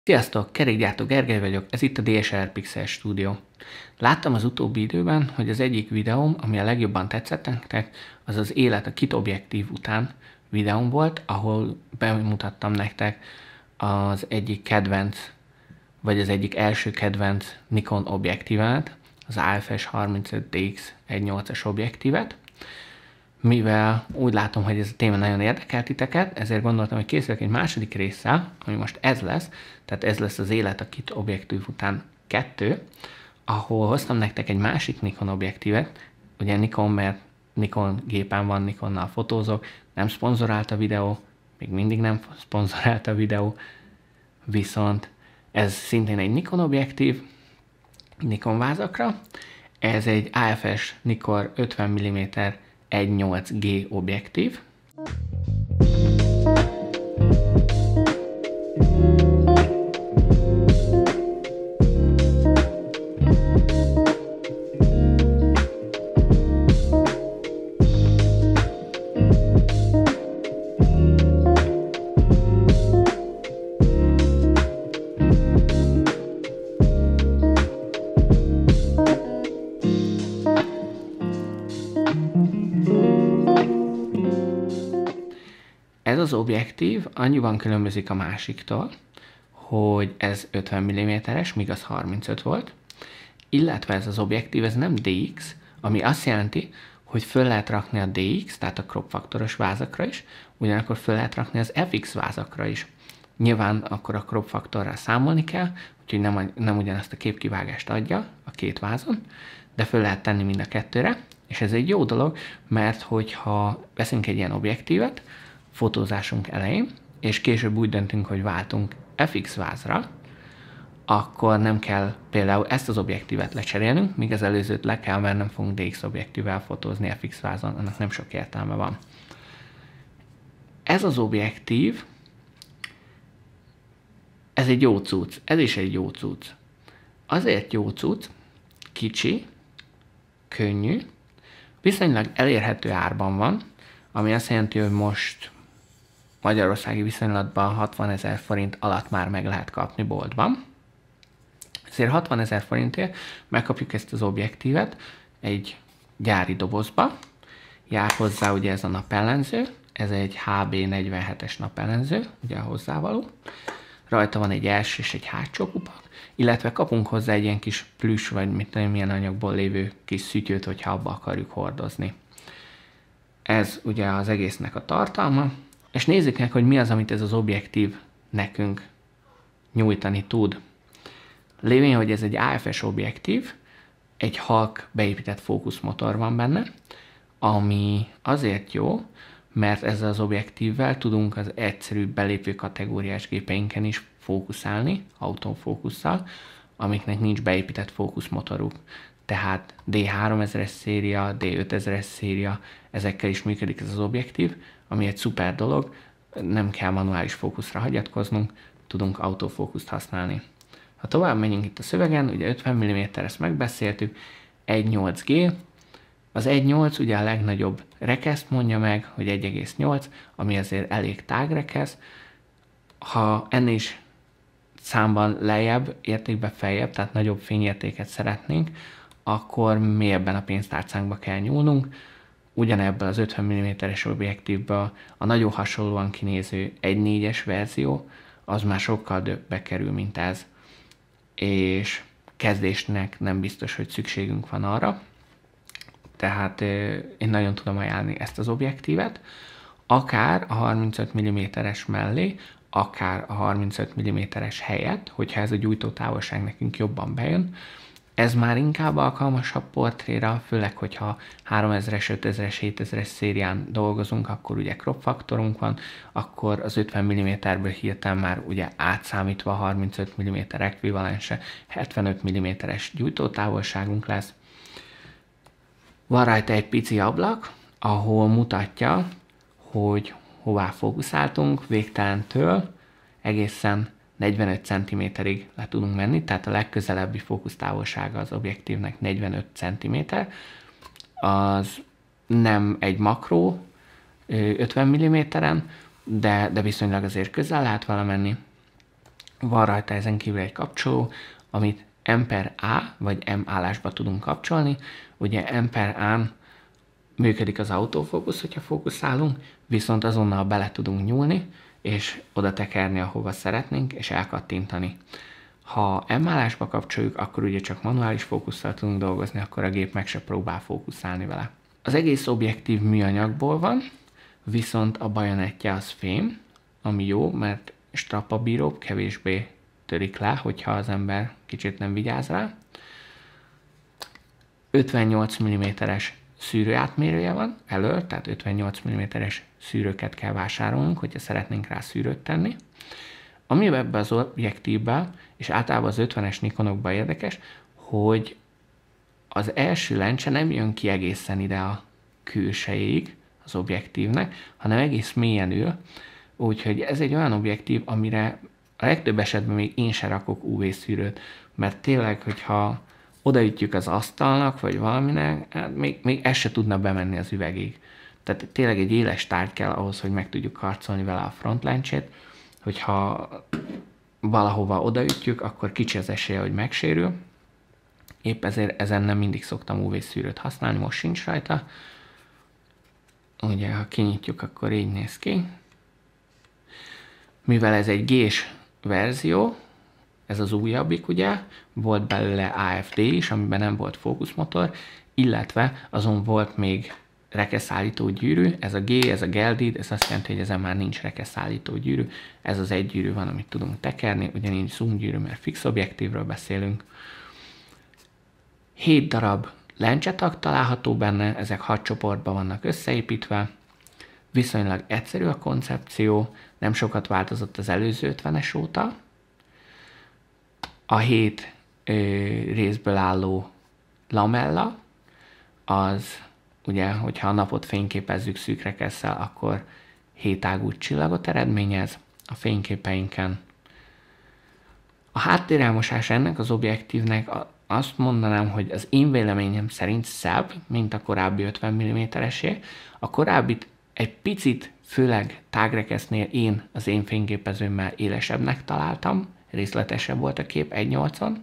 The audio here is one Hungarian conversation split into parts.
Sziasztok, kerékgyártó Gergely vagyok, ez itt a DSLR Pixel Studio. Láttam az utóbbi időben, hogy az egyik videóm, ami a legjobban tetszett nektek, az az élet a kit objektív után videóm volt, ahol bemutattam nektek az egyik kedvenc, vagy az egyik első kedvenc Nikon objektívet, az AFS 35DX 1.8-as objektívet. Mivel úgy látom, hogy ez a téma nagyon érdekel titeket, ezért gondoltam, hogy készülök egy második résszel, ami most ez lesz, tehát ez lesz az élet a kit objektív után 2, ahol hoztam nektek egy másik Nikon objektívet, ugye Nikon, mert Nikon gépen van, Nikonnal fotózok, nem szponzorált a videó, még mindig nem szponzorált a videó, viszont ez szintén egy Nikon objektív, Nikon vázakra, ez egy AFS Nikon 50 mm 1.8G objektív. Ez az objektív annyiban különbözik a másiktól, hogy ez 50 mm-es, míg az 35 volt, illetve ez az objektív, ez nem DX, ami azt jelenti, hogy föl lehet rakni a DX, tehát a crop faktoros vázakra is, ugyanakkor föl lehet rakni az FX vázakra is. Nyilván akkor a crop faktorral számolni kell, úgyhogy nem ugyanazt a képkivágást adja a két vázon, de föl lehet tenni mind a kettőre, és ez egy jó dolog, mert hogyha veszünk egy ilyen objektívet, fotózásunk elején, és később úgy döntünk, hogy váltunk FX vázra, akkor nem kell például ezt az objektívet lecserélnünk, míg az előzőt le kell, mert nem fogunk DX objektívvel fotózni FX vázon, annak nem sok értelme van. Ez az objektív, ez egy jó cucc, ez is egy jó cucc. Azért jó cucc, kicsi, könnyű, viszonylag elérhető árban van, ami azt jelenti, hogy most magyarországi viszonylatban 60 000 forint alatt már meg lehet kapni boltban. Ezért 60 000 forintért megkapjuk ezt az objektívet egy gyári dobozba. Jár hozzá ugye ez a napellenző, ez egy HB47-es napellenző, ugye a hozzávaló. Rajta van egy első és egy hátsó kupak, illetve kapunk hozzá egy ilyen kis plüss, vagy mit tudom, milyen anyagból lévő kis szütyőt, hogyha abba akarjuk hordozni. Ez ugye az egésznek a tartalma, és nézzük meg, hogy mi az, amit ez az objektív nekünk nyújtani tud. Lévén, hogy ez egy AFS objektív, egy halk beépített fókuszmotor van benne, ami azért jó, mert ezzel az objektívvel tudunk az egyszerű belépő kategóriás gépeinken is fókuszálni, autofókusszal, amiknek nincs beépített fókuszmotoruk. Tehát D3000-es széria, D5000-es széria, ezekkel is működik ez az objektív, ami egy szuper dolog, nem kell manuális fókuszra hagyatkoznunk, tudunk autofókuszt használni. Ha tovább megyünk itt a szövegen, ugye 50 mm, ezt megbeszéltük, 1.8G, az 1.8 ugye a legnagyobb rekeszt mondja meg, hogy 1.8, ami azért elég tág rekesz. Ha ennél is számban lejjebb, értékben feljebb, tehát nagyobb fényértéket szeretnénk, akkor mélyebben a pénztárcánkba kell nyúlnunk. Ugyanebből az 50 mm-es objektívből a nagyon hasonlóan kinéző 1.4-es verzió, az már sokkal többbe kerül, mint ez. És kezdésnek nem biztos, hogy szükségünk van arra. Tehát én nagyon tudom ajánlani ezt az objektívet, akár a 35 mm-es mellé, akár a 35 mm-es helyett, hogyha ez a gyújtótávolság nekünk jobban bejön. Ez már inkább alkalmasabb portréra, főleg, hogyha 3000-es, 5000-es, 7000-es szérián dolgozunk, akkor ugye crop faktorunk van, akkor az 50 mm-ből hirtelen már ugye átszámítva a 35 mm ekvivalense 75 mm-es gyújtótávolságunk lesz. Van rajta egy pici ablak, ahol mutatja, hogy hová fókuszáltunk, végtelentől egészen 45 cm-ig le tudunk menni, tehát a legközelebbi fókusztávolsága az objektívnek 45 cm. Az nem egy makró 50 mm-en, de viszonylag azért közel lehet vele menni. Van rajta ezen kívül egy kapcsoló, amit M/A vagy M állásba tudunk kapcsolni. Ugye M/A-n működik az autofókusz, hogyha fókuszálunk, viszont azonnal bele tudunk nyúlni, és oda tekerni, ahova szeretnénk, és elkattintani. Ha M állásba kapcsoljuk, akkor ugye csak manuális fókusszal tudunk dolgozni, akkor a gép meg se próbál fókuszálni vele. Az egész objektív műanyagból van, viszont a bajonettje az fém, ami jó, mert strappabíróbb, kevésbé törik le, hogyha az ember kicsit nem vigyáz rá. 58 mm-es szűrőátmérője van elől, tehát 58 mm-es szűrőket kell vásárolnunk, hogyha szeretnénk rá szűrőt tenni. Ami ebben az objektívben, és általában az 50-es Nikonokban érdekes, hogy az első lencse nem jön ki egészen ide a külsejéig az objektívnek, hanem egész mélyen ül, úgyhogy ez egy olyan objektív, amire a legtöbb esetben még én se rakok UV-szűrőt, mert tényleg, hogyha odaütjük az asztalnak, vagy valaminek, hát még ez se tudna bemenni az üvegig. Tehát tényleg egy éles tárgy kell ahhoz, hogy meg tudjuk harcolni vele a frontlencsét, hogyha valahova odaütjük, akkor kicsi az esélye, hogy megsérül. Épp ezért ezen nem mindig szoktam UV-szűrőt használni, most sincs rajta. Ugye, ha kinyitjuk, akkor így néz ki. Mivel ez egy G-s verzió, ez az újabbik, ugye, volt belőle AFD is, amiben nem volt fókuszmotor, illetve azon volt még rekeszállító gyűrű, ez a G, ez a Geldid, ez azt jelenti, hogy ezen már nincs rekeszállító gyűrű, ez az egy gyűrű van, amit tudunk tekerni, ugye nincs zoom gyűrű, mert fix objektívről beszélünk. 7 darab lencsetag található benne, ezek 6 csoportban vannak összeépítve, viszonylag egyszerű a koncepció, nem sokat változott az előző 50-es óta. A 7 részből álló lamella, az ugye, hogyha a napot fényképezzük szűk rekesszel, akkor 7 ágú csillagot eredményez a fényképeinken. A háttérelmosás ennek az objektívnek azt mondanám, hogy az én véleményem szerint szebb, mint a korábbi 50 mm-esé. A korábbit egy picit, főleg tágrekesznél az én fényképezőmmel élesebbnek találtam, részletesebb volt a kép 1.8-on.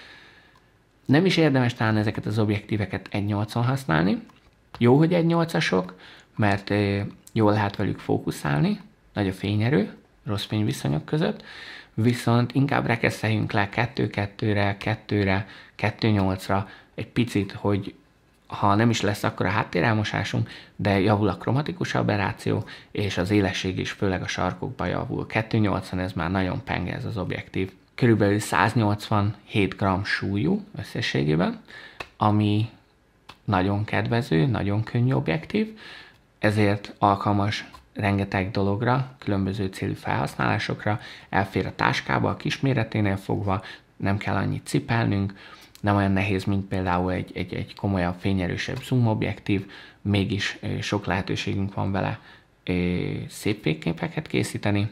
Nem is érdemes talán ezeket az objektíveket 1.8-on használni. Jó, hogy 1.8-asok, mert jól lehet velük fókuszálni, nagy a fényerő, rossz fényviszonyok között, viszont inkább rekesszeljünk le 2.2-re, 2-re, 2.8-ra egy picit, hogy ha nem is lesz akkor a háttérelmosásunk, de javul a kromatikus aberráció, és az élesség is főleg a sarkokban javul. 2.8-on ez már nagyon penge ez az objektív. Körülbelül 187 g súlyú összességében, ami nagyon kedvező, nagyon könnyű objektív, ezért alkalmas rengeteg dologra, különböző célú felhasználásokra, elfér a táskába, a kisméreténél fogva, nem kell annyit cipelnünk, nem olyan nehéz, mint például egy komolyabb, fényerősebb zoom objektív, mégis sok lehetőségünk van vele szép fényképeket készíteni.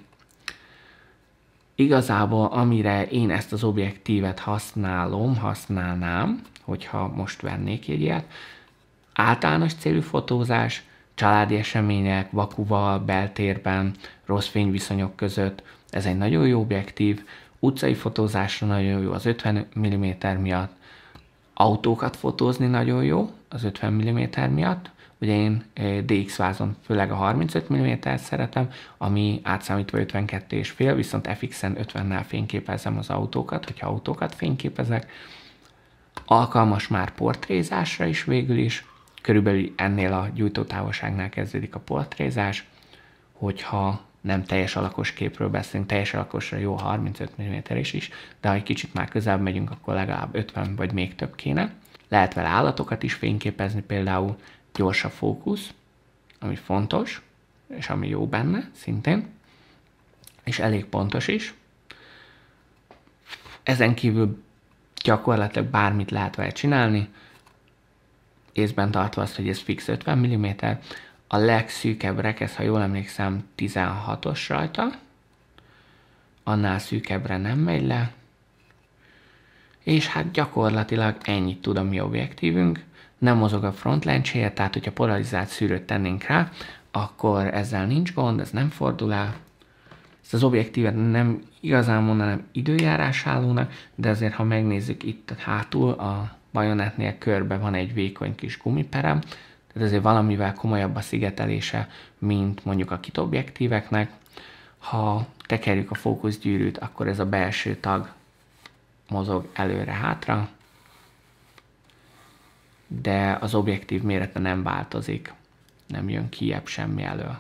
Igazából, amire én ezt az objektívet használnám, hogyha most vennék egy ilyet, általános célú fotózás, családi események, vakuval, beltérben, rossz fényviszonyok között, ez egy nagyon jó objektív, utcai fotózásra nagyon jó az 50 mm miatt, autókat fotózni nagyon jó az 50 mm miatt, ugye én DX vázon főleg a 35 mm-t szeretem, ami átszámítva 52,5, viszont FX-en 50-nel fényképezem az autókat, hogyha autókat fényképezek. Alkalmas már portrézásra is végül is, körülbelül ennél a gyújtótávolságnál kezdődik a portrézás, hogyha nem teljes alakos képről beszélünk, teljes alakosra jó 35 mm is, de ha egy kicsit már közelebb megyünk, akkor legalább 50 vagy még több kéne. Lehet vele állatokat is fényképezni, például gyors a fókusz, ami fontos, és ami jó benne szintén, és elég pontos is. Ezen kívül gyakorlatilag bármit lehet vele csinálni, észben tartva azt, hogy ez fix 50 mm, a legszűkebb rekesz, ha jól emlékszem, 16-os rajta, annál szűkebbre nem megy le, és hát gyakorlatilag ennyit tud a mi objektívünk, nem mozog a frontlencséje, tehát hogyha polarizált szűrőt tennénk rá, akkor ezzel nincs gond, ez nem fordul el, Ezt az objektívet nem igazán mondanám időjárásállónak, de azért, ha megnézzük itt hátul, a bajonettnél körbe van egy vékony kis gumiperem, tehát azért valamivel komolyabb a szigetelése, mint mondjuk a kit objektíveknek. Ha tekerjük a fókuszgyűrűt, akkor ez a belső tag mozog előre-hátra, de az objektív mérete nem változik, nem jön kijebb semmi elől.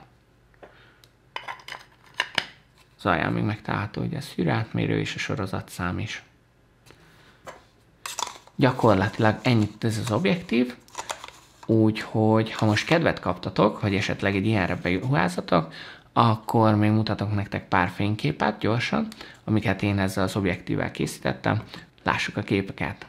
Az alján még megtalálható, hogy ez szűrőátmérő és a sorozatszám is. Gyakorlatilag ennyit ez az objektív, úgyhogy ha most kedvet kaptatok, hogy esetleg egy ilyenre beruházatok, akkor még mutatok nektek pár fényképet gyorsan, amiket én ezzel az objektívvel készítettem. Lássuk a képeket!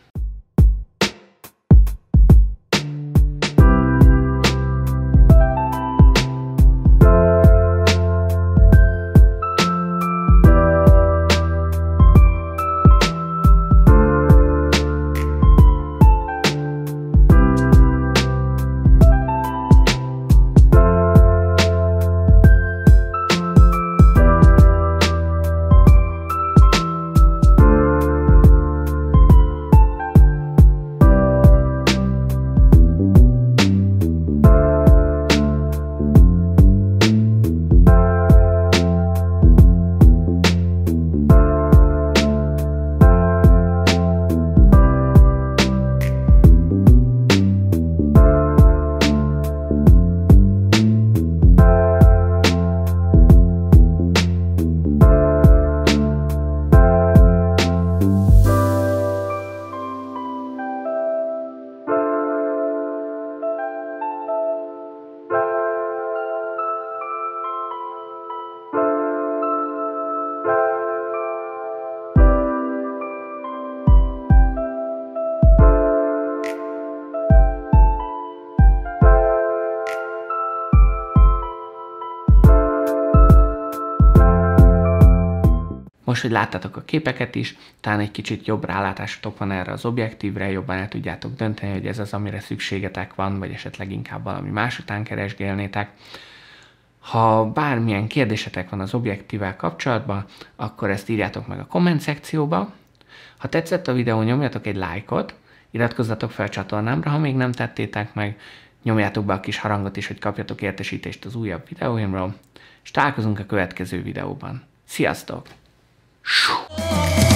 Most, hogy láttátok a képeket is, talán egy kicsit jobb rálátásotok van erre az objektívre, jobban el tudjátok dönteni, hogy ez az, amire szükségetek van, vagy esetleg inkább valami más után keresgélnétek. Ha bármilyen kérdésetek van az objektívvel kapcsolatban, akkor ezt írjátok meg a komment szekcióba. Ha tetszett a videó, nyomjatok egy lájkot, iratkozzatok fel a csatornámra, ha még nem tettétek meg, nyomjátok be a kis harangot is, hogy kapjatok értesítést az újabb videóimról, és találkozunk a következő videóban. Sziasztok!